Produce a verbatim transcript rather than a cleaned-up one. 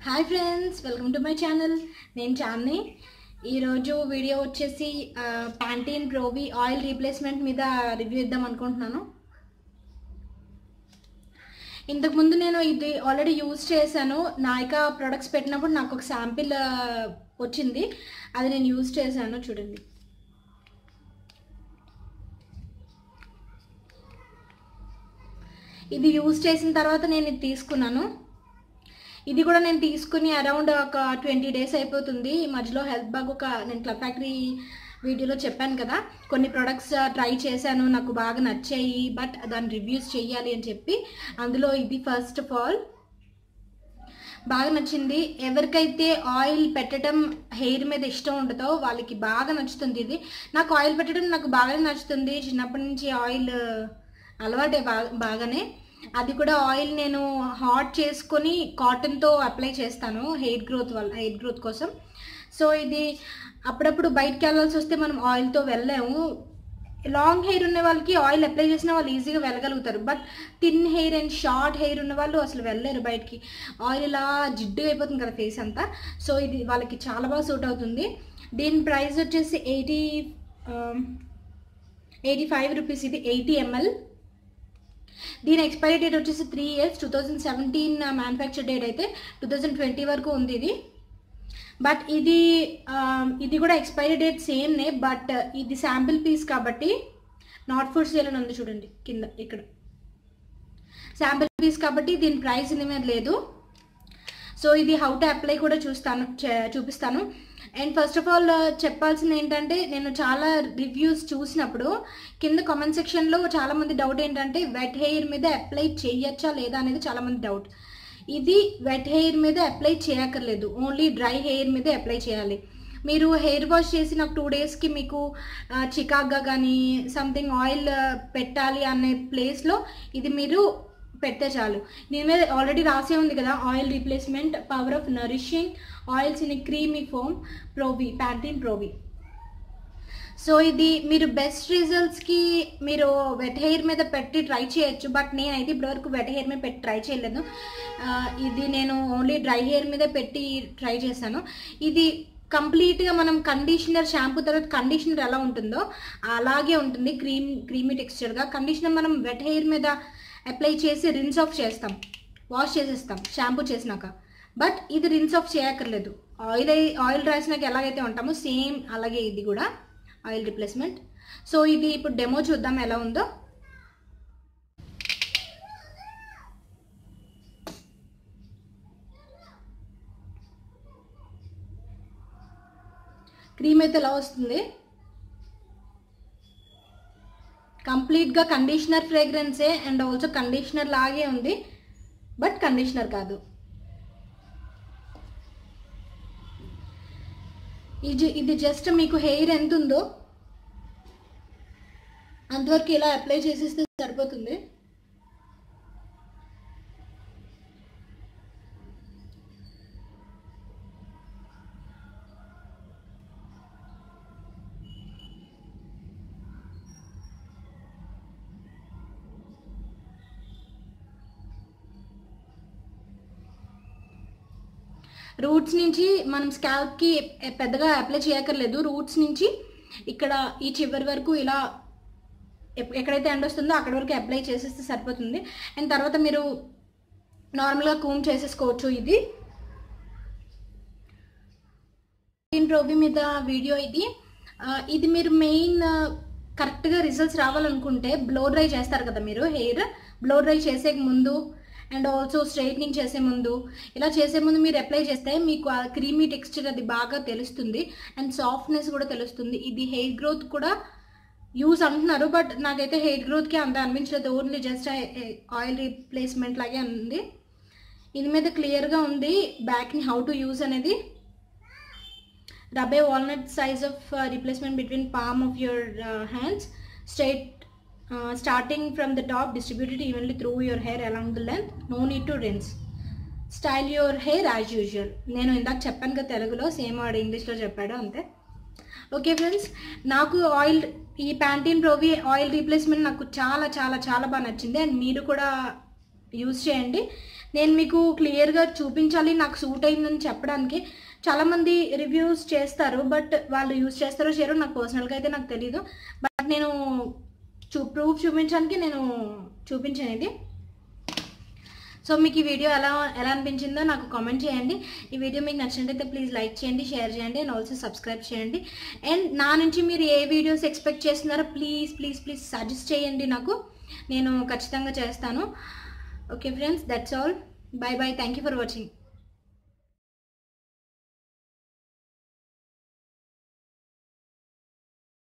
Hi friends, welcome to my channel. నేను చాన్ని. ఈరోజు video వచ్చేసి ప్యాంటీన్ ప్రోవి ఆయిల్ రీప్లేస్మెంట్ మీద రివ్యూ ఇద్దాం అనుకుంటున్నాను. ఇంతకుముందు నేను ఇది ఆల్రెడీ యూజ్ చేశాను. నాయికా ప్రొడక్ట్స్ పెట్టినప్పుడు నాకు ఒక శాంపిల్ వచ్చింది, అది నేను యూజ్ చేశాను. చూడండి, ఇది యూజ్ చేసిన తర్వాత నేను ఇది తీసుకున్నాను. ఇది కూడా నేను తీసుకుని అరౌండ్ ఒక ట్వంటీ డేస్ అయిపోతుంది. ఈ మధ్యలో హెల్త్ బాగ్ ఒక నేను క్లబ్ ఫ్యాక్టరీ వీడియోలో చెప్పాను కదా, కొన్ని ప్రొడక్ట్స్ ట్రై చేశాను, నాకు బాగా నచ్చాయి, బట్ దాని రివ్యూస్ చేయాలి అని చెప్పి అందులో ఇది ఫస్ట్ ఆఫ్ ఆల్ బాగా నచ్చింది. ఎవరికైతే ఆయిల్ పెట్టడం హెయిర్ మీద ఇష్టం ఉంటుందో వాళ్ళకి బాగా నచ్చుతుంది ఇది. నాకు ఆయిల్ పెట్టడం నాకు బాగానే నచ్చుతుంది. చిన్నప్పటి నుంచి ఆయిల్ అలవాటే బాగా బాగానే అది కూడా ఆయిల్ నేను హాట్ చేసుకొని కాటన్తో అప్లై చేస్తాను హెయిర్ గ్రోత్ వల్ల హెయిర్ గ్రోత్ కోసం. సో ఇది అప్పుడప్పుడు బయటకు వెళ్ళాల్సి వస్తే మనం ఆయిల్తో వెళ్ళాము. లాంగ్ హెయిర్ ఉన్న వాళ్ళకి ఆయిల్ అప్లై చేసిన వాళ్ళు ఈజీగా వెళ్ళగలుగుతారు, but thin hair and short hair ఉన్న వాళ్ళు అసలు వెళ్ళలేరు బయటికి. ఆయిల్ ఇలా జిడ్డుగా అయిపోతుంది కదా ఫేస్ అంతా. సో ఇది వాళ్ళకి చాలా బాగా సూట్ అవుతుంది. దీని ప్రైస్ వచ్చేసి ఎయిటీ ఎయిటీ ఫైవ్ రూపీస్. ఇది ఎయిటీ ఎంఎల్. దీని ఎక్స్పైరీ డేట్ వచ్చేసి three years two thousand seventeen manufacture date అయితే టూ థౌజండ్ ట్వంటీ వరకు ఉంది ఇది. బట్ ఇది ఇది కూడా ఎక్స్పైరీ డేట్ సేమ్నే, బట్ ఇది శాంపిల్ పీస్ కాబట్టి నాట్ ఫర్ సేల్ అని ఉంది చూడండి కింద. ఇక్కడ శాంపిల్ పీస్ కాబట్టి దీని ప్రైస్ ఇనిమే లేదు. సో ఇది హౌ టు అప్లై కూడా చూస్తాను చూపిస్తాను అండ్ ఫస్ట్ ఆఫ్ ఆల్ చెప్పాల్సింది ఏంటంటే, నేను చాలా రివ్యూస్ చూసినప్పుడు కింద కామెంట్ సెక్షన్లో చాలామంది డౌట్ ఏంటంటే వెట్ హెయిర్ మీద అప్లై చేయొచ్చా లేదా అనేది చాలామంది డౌట్. ఇది వెట్ హెయిర్ మీద అప్లై చేయక్కర్లేదు, ఓన్లీ డ్రై హెయిర్ మీదే అప్లై చేయాలి. మీరు హెయిర్ వాష్ చేసి నాకు టూ డేస్కి మీకు చికాగ్గా కానీ సంథింగ్ ఆయిల్ పెట్టాలి అనే ప్లేస్లో ఇది మీరు పెడితే చాలు. దీని మీద ఆల్రెడీ రాసే ఉంది కదా, oil replacement power of nourishing oils in creamy foam pro v Pantene pro v. So ఇది మీరు బెస్ట్ రిజల్ట్స్కి మీరు వెట్ హెయిర్ మీద పెట్టి ట్రై చేయొచ్చు, బట్ నేనైతే ఇప్పటివరకు వెట్ హెయిర్ మీద పెట్టి ట్రై చేయలేదు. ఇది నేను ఓన్లీ డ్రై హెయిర్ మీద పెట్టి ట్రై చేశాను. ఇది కంప్లీట్గా మనం కండిషనర్ షాంపూ తర్వాత కండిషనర్ ఎలా ఉంటుందో అలాగే ఉంటుంది, క్రీమ్ క్రీమీ టెక్స్చర్గా. కండిషనర్ మనం వెట్ హెయిర్ మీద అప్లై చేసి రిన్స్ ఆఫ్ చేస్తాం, వాష్ చేసేస్తాం షాంపూ చేసినాక. బట్ ఇది రిన్స్ ఆఫ్ చేయక్కర్లేదు. ఆయిల్ ఆయిల్ రాసినాక ఎలాగైతే ఉంటామో సేమ్ అలాగే ఇది కూడా ఆయిల్ రిప్లేస్మెంట్. సో ఇది ఇప్పుడు డెమో చూద్దాం ఎలా ఉందో. క్రీమ్ అయితే ఎలా వస్తుంది, కంప్లీట్గా కండిషనర్ ఫ్రేగ్రెన్సే అండ్ ఆల్సో కండిషనర్ లాగే ఉంది, బట్ కండిషనర్ కాదు. ఇది ఇది జస్ట్ మీకు హెయిర్ ఎంత ఉందో అంతవరకు ఇలా అప్లై చేసేస్తే సరిపోతుంది. రూట్స్ నుంచి మనం స్కాల్ప్కి పెద్దగా అప్లై చేయక్కర్లేదు. రూట్స్ నుంచి ఇక్కడ ఈ చివరి వరకు ఇలా ఎక్కడైతే ఎండ్ వస్తుందో అక్కడ వరకు అప్లై చేసేస్తే సరిపోతుంది. అండ్ తర్వాత మీరు నార్మల్గా కూమ్ చేసేసుకోవచ్చు. ఇది ప్యాంటీన్ ప్రోవి మీద వీడియో ఇది. ఇది మీరు మెయిన్ కరెక్ట్గా రిజల్ట్స్ రావాలనుకుంటే బ్లో డ్రై చేస్తారు కదా మీరు హెయిర్, బ్లో డ్రై చేసే ముందు అండ్ ఆల్సో స్ట్రైట్నింగ్ చేసే ముందు ఇలా చేసే ముందు మీరు అప్లై చేస్తే మీకు ఆ క్రీమీ టెక్స్చర్ అది బాగా తెలుస్తుంది అండ్ సాఫ్ట్నెస్ కూడా తెలుస్తుంది. ఇది హెయిర్ గ్రోత్ కూడా యూజ్ అంటున్నారు, బట్ నాకైతే హెయిర్ గ్రోత్కి అంత అనిపించలేదు, ఓన్లీ జస్ట్ ఆయిల్ రీప్లేస్మెంట్ లాగే ఉంది. ఇది మీద క్లియర్గా ఉంది బ్యాక్ని హౌ టు యూజ్ అనేది. Rub a walnut size of replacement between palm of your hands, straight Uh, starting from the top, distributed evenly through your hair along the length. No need to rinse. Style your hair as usual. నేను ఇందాక చెప్పాను కదా తెలుగులో, same వాడు ఇంగ్లీష్లో చెప్పాడు అంతే. Okay friends, నాకు ఆయిల్ ఈ ప్యాంటీన్ ప్రోవి ఆయిల్ రీప్లేస్మెంట్ నాకు చాలా చాలా చాలా బాగా నచ్చింది అండ్ మీరు కూడా యూజ్ చేయండి. నేను మీకు క్లియర్గా చూపించాలి, నాకు సూట్ అయిందని చెప్పడానికి. చాలామంది రివ్యూస్ చేస్తారు, బట్ వాళ్ళు యూజ్ చేస్తారో చేయరో నాకు పర్సనల్గా అయితే నాకు తెలీదు. బట్ నేను చూ ప్రూఫ్ చూపించడానికి నేను చూపించాను ఇది. సో మీకు ఈ వీడియో ఎలా ఎలా అనిపించిందో నాకు కామెంట్ చేయండి. ఈ వీడియో మీకు నచ్చినట్టయితే ప్లీజ్ లైక్ చేయండి, షేర్ చేయండి, అండ్ ఆల్సో సబ్స్క్రైబ్ చేయండి. అండ్ నా నుంచి మీరు ఏ వీడియోస్ ఎక్స్పెక్ట్ చేస్తున్నారో ప్లీజ్ ప్లీజ్ ప్లీజ్ సజెస్ట్ చేయండి నాకు, నేను ఖచ్చితంగా చేస్తాను. Okay friends, that's all. Bye bye. Thank you for watching.